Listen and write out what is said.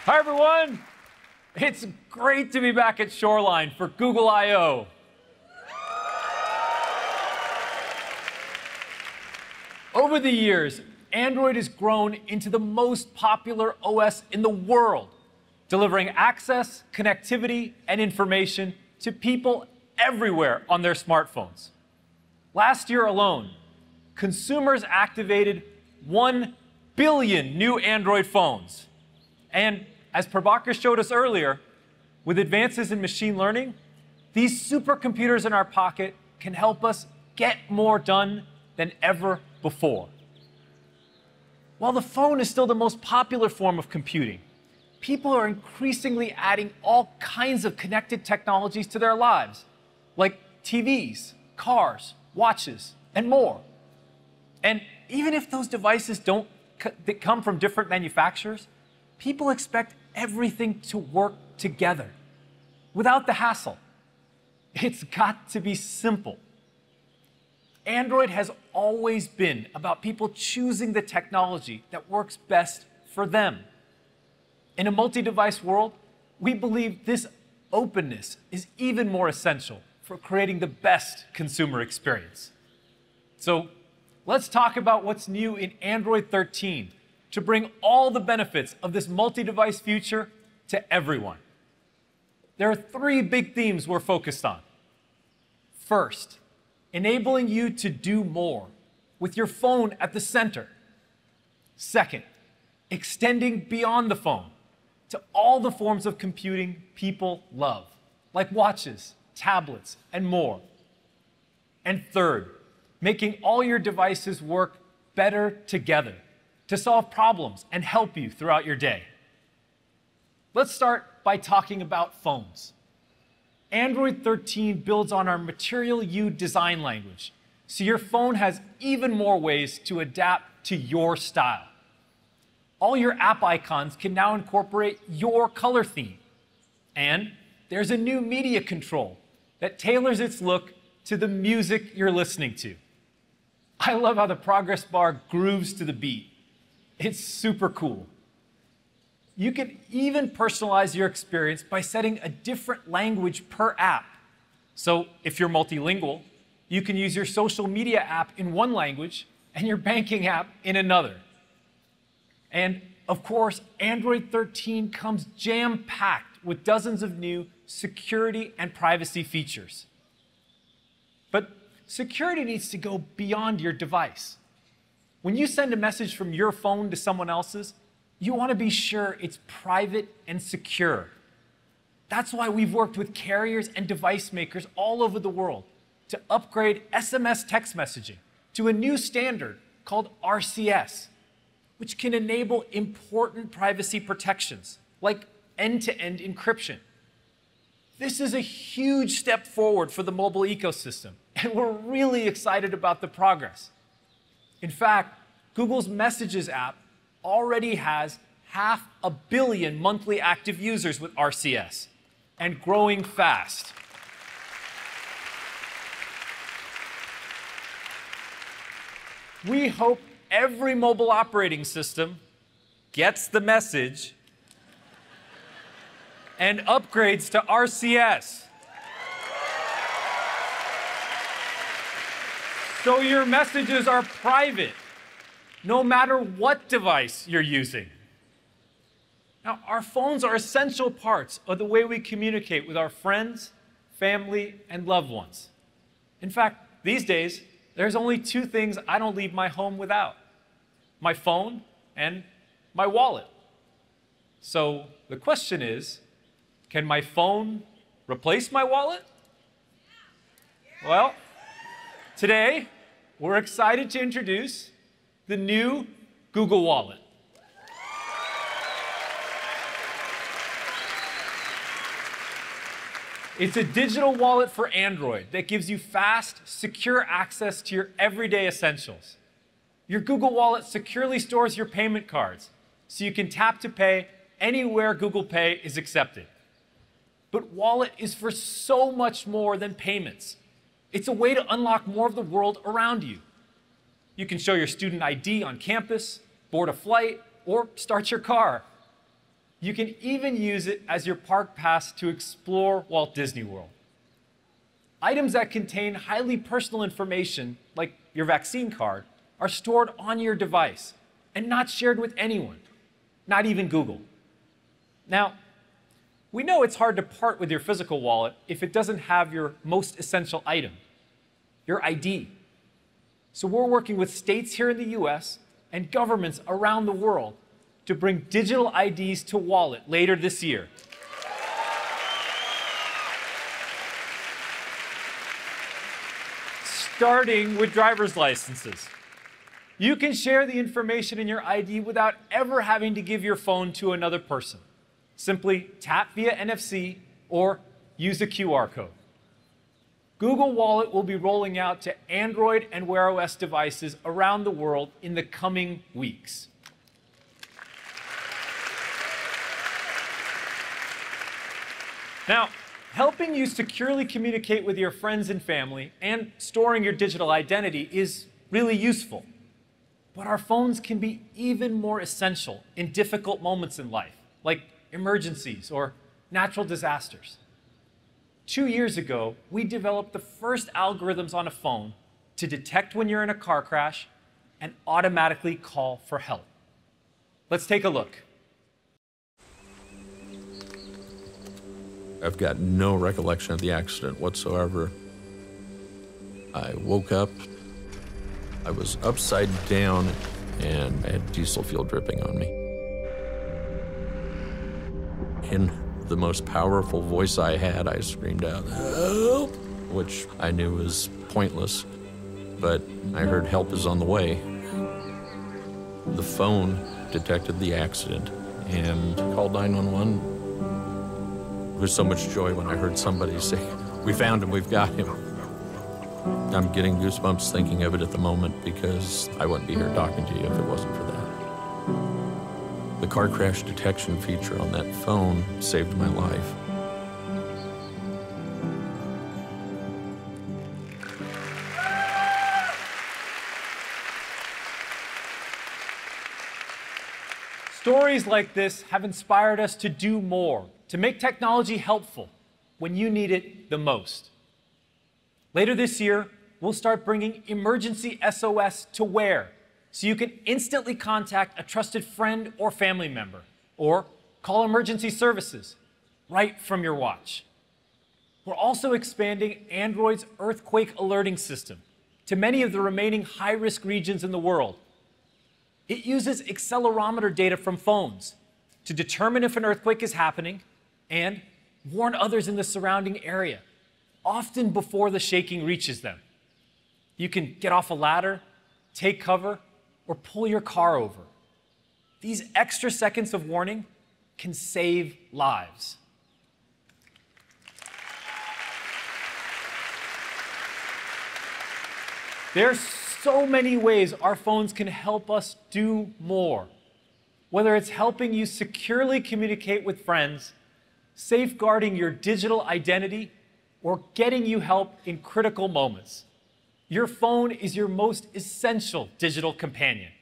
Hi, everyone. It's great to be back at Shoreline for Google I/O. Over the years, Android has grown into the most popular OS in the world, delivering access, connectivity, and information to people everywhere on their smartphones. Last year alone, consumers activated 1 billion new Android phones. And as Prabhakar showed us earlier, with advances in machine learning, these supercomputers in our pocket can help us get more done than ever before. While the phone is still the most popular form of computing, people are increasingly adding all kinds of connected technologies to their lives, like TVs, cars, watches, and more. And even if those devices come from different manufacturers, people expect everything to work together without the hassle. It's got to be simple. Android has always been about people choosing the technology that works best for them. In a multi-device world, we believe this openness is even more essential for creating the best consumer experience. So let's talk about what's new in Android 13 to bring all the benefits of this multi-device future to everyone. There are 3 big themes we're focused on. First, enabling you to do more with your phone at the center. Second, extending beyond the phone to all the forms of computing people love, like watches, tablets, and more. And third, making all your devices work better together to solve problems and help you throughout your day. Let's start by talking about phones. Android 13 builds on our Material You design language, so your phone has even more ways to adapt to your style. All your app icons can now incorporate your color theme. And there's a new media control that tailors its look to the music you're listening to. I love how the progress bar grooves to the beat. It's super cool. You can even personalize your experience by setting a different language per app. So if you're multilingual, you can use your social media app in one language and your banking app in another. And of course, Android 13 comes jam-packed with dozens of new security and privacy features. But security needs to go beyond your device. When you send a message from your phone to someone else's, you want to be sure it's private and secure. That's why we've worked with carriers and device makers all over the world to upgrade SMS text messaging to a new standard called RCS, which can enable important privacy protections, like end-to-end encryption. This is a huge step forward for the mobile ecosystem, and we're really excited about the progress. In fact, Google's Messages app already has 500 million monthly active users with RCS, and growing fast. We hope every mobile operating system gets the message and upgrades to RCS. So your messages are private, no matter what device you're using. Now, our phones are essential parts of the way we communicate with our friends, family, and loved ones. In fact, these days, there's only 2 things I don't leave my home without: my phone and my wallet. So the question is, can my phone replace my wallet? Well, today, we're excited to introduce the new Google Wallet. It's a digital wallet for Android that gives you fast, secure access to your everyday essentials. Your Google Wallet securely stores your payment cards, so you can tap to pay anywhere Google Pay is accepted. But Wallet is for so much more than payments. It's a way to unlock more of the world around you. You can show your student ID on campus, board a flight, or start your car. You can even use it as your park pass to explore Walt Disney World. Items that contain highly personal information, like your vaccine card, are stored on your device and not shared with anyone, not even Google. Now, we know it's hard to part with your physical wallet if it doesn't have your most essential item, your ID. So we're working with states here in the US and governments around the world to bring digital IDs to wallet later this year. Starting with driver's licenses. You can share the information in your ID without ever having to give your phone to another person. Simply tap via NFC or use a QR code. Google Wallet will be rolling out to Android and Wear OS devices around the world in the coming weeks. Now, helping you securely communicate with your friends and family and storing your digital identity is really useful. But our phones can be even more essential in difficult moments in life, like emergencies or natural disasters. 2 years ago, we developed the first algorithms on a phone to detect when you're in a car crash and automatically call for help. Let's take a look. I've got no recollection of the accident whatsoever. I woke up, I was upside down, and I had diesel fuel dripping on me. In the most powerful voice I had, I screamed out, "Help!" which I knew was pointless, but I heard help is on the way. The phone detected the accident and called 911. There was so much joy when I heard somebody say, "We found him, we've got him." I'm getting goosebumps thinking of it at the moment because I wouldn't be here talking to you if it wasn't for that. The car crash detection feature on that phone saved my life. Stories like this have inspired us to do more, to make technology helpful when you need it the most. Later this year, we'll start bringing emergency SOS to Wear, so you can instantly contact a trusted friend or family member, or call emergency services right from your watch. We're also expanding Android's earthquake alerting system to many of the remaining high-risk regions in the world. It uses accelerometer data from phones to determine if an earthquake is happening and warn others in the surrounding area, often before the shaking reaches them. You can get off a ladder, take cover, or pull your car over. These extra seconds of warning can save lives. There's so many ways our phones can help us do more. Whether it's helping you securely communicate with friends, safeguarding your digital identity, or getting you help in critical moments. Your phone is your most essential digital companion.